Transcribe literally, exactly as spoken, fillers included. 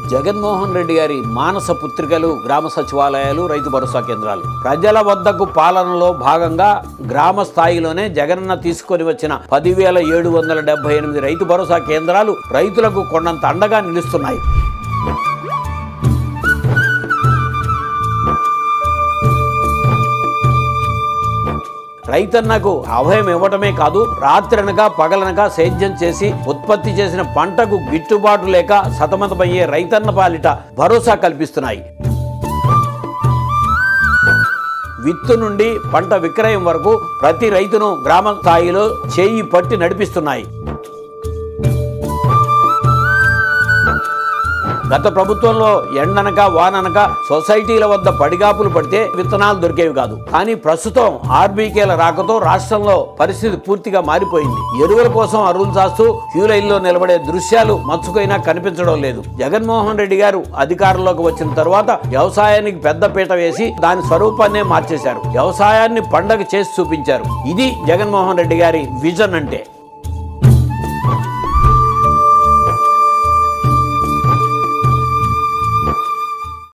జగన్మోహన్ రెడ్డి గారి మానస పుత్రికలు గ్రామ సచివాలయాలు, రైతు భరోసా కేంద్రాలు. ప్రజల వద్దకు పాలనలో భాగంగా గ్రామ స్థాయిలోనే జగనన్న తీసుకొని వచ్చిన పదివేల ఏడు వందల డెబ్బై ఎనిమిది రైతు భరోసా కేంద్రాలు రైతులకు కొండంత అండగా నిలుస్తున్నాయి. రైతన్నకు అభయం ఇవ్వటమే కాదు, రాత్రనక పగలనక సేద్యం చేసి ఉత్పత్తి చేసిన పంటకు గిట్టుబాటు లేక సతమతమయ్యే రైతన్న పాలిట భరోసా కల్పిస్తున్నాయి. విత్తు నుండి పంట విక్రయం వరకు ప్రతి రైతును గ్రామ స్థాయిలో చేయి పట్టి నడిపిస్తున్నాయి. గత ప్రభుత్వంలో ఎండనక వాననక సొసైటీల వద్ద పడిగాపులు పడితే విత్తనాలు దొరికేవి కాదు. కానీ ప్రస్తుతం ఆర్బీకేల రాకతో రాష్ట్రంలో పరిస్థితి పూర్తిగా మారిపోయింది. ఎరువుల కోసం అరువులు చాస్తూ క్యూ లైన్లో నిలబడే దృశ్యాలు మచ్చుకైనా కనిపించడం లేదు. జగన్మోహన్ రెడ్డి గారు అధికారంలోకి వచ్చిన తర్వాత వ్యవసాయానికి పెద్ద పీట వేసి దాని స్వరూపాన్నే మార్చేశారు. వ్యవసాయాన్ని పండగ చేసి చూపించారు. ఇది జగన్మోహన్ రెడ్డి గారి విజన్ అంటే.